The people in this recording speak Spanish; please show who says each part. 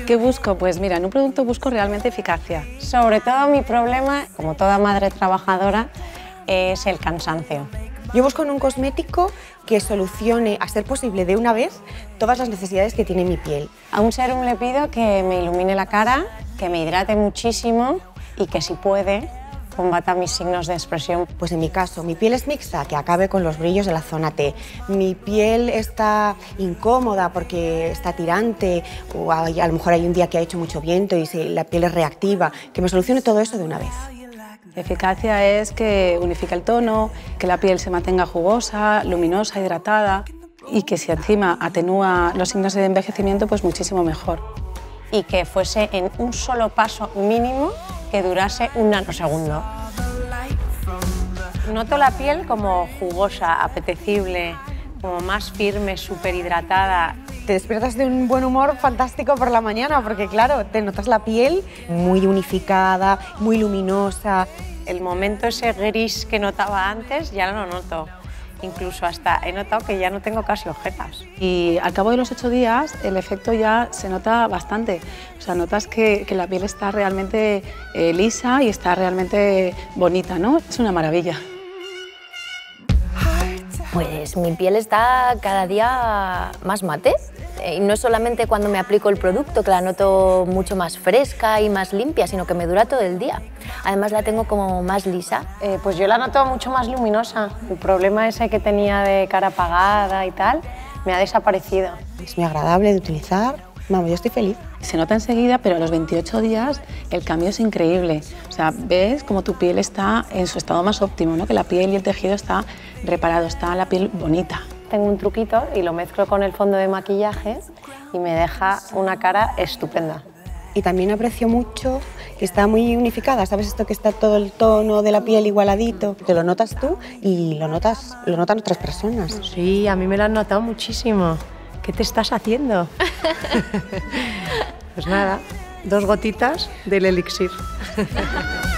Speaker 1: ¿Qué busco? Pues mira, en un producto busco realmente eficacia.
Speaker 2: Sobre todo mi problema, como toda madre trabajadora, es el cansancio.
Speaker 3: Yo busco en un cosmético que solucione, a ser posible de una vez, todas las necesidades que tiene mi piel.
Speaker 2: A un serum le pido que me ilumine la cara, que me hidrate muchísimo y que, si puede, combata mis signos de expresión.
Speaker 3: Pues en mi caso, mi piel es mixta, que acabe con los brillos de la zona T. Mi piel está incómoda porque está tirante, o a lo mejor hay un día que ha hecho mucho viento y la piel es reactiva, que me solucione todo eso de una vez.
Speaker 1: Eficacia es que unifica el tono, que la piel se mantenga jugosa, luminosa, hidratada y que si encima atenúa los signos de envejecimiento, pues muchísimo mejor.
Speaker 2: Y que fuese en un solo paso mínimo que durase un nanosegundo. Noto la piel como jugosa, apetecible, como más firme, súper hidratada.
Speaker 3: Te despiertas de un buen humor fantástico por la mañana porque, claro, te notas la piel muy unificada, muy luminosa.
Speaker 2: El momento ese gris que notaba antes ya no lo noto. Incluso hasta he notado que ya no tengo casi ojeras.
Speaker 1: Y al cabo de los 8 días el efecto ya se nota bastante. O sea, notas que la piel está realmente lisa y está realmente bonita, ¿no? Es una maravilla.
Speaker 4: Pues mi piel está cada día más mate. Y no es solamente cuando me aplico el producto, que la noto mucho más fresca y más limpia, sino que me dura todo el día. Además la tengo como más lisa.
Speaker 2: Pues yo la noto mucho más luminosa. El problema ese que tenía de cara apagada y tal, me ha desaparecido.
Speaker 3: Es muy agradable de utilizar. Vamos, yo estoy feliz.
Speaker 1: Se nota enseguida, pero a los 28 días el cambio es increíble. O sea, ves como tu piel está en su estado más óptimo, ¿no? Que la piel y el tejido está reparado, está la piel bonita.
Speaker 2: Tengo un truquito y lo mezclo con el fondo de maquillaje y me deja una cara estupenda.
Speaker 3: Y también aprecio mucho que está muy unificada, ¿sabes? Esto que está todo el tono de la piel igualadito. Te lo notas tú y lo notan otras personas.
Speaker 2: Sí, a mí me lo han notado muchísimo. ¿Qué te estás haciendo? Pues nada, 2 gotitas del elixir.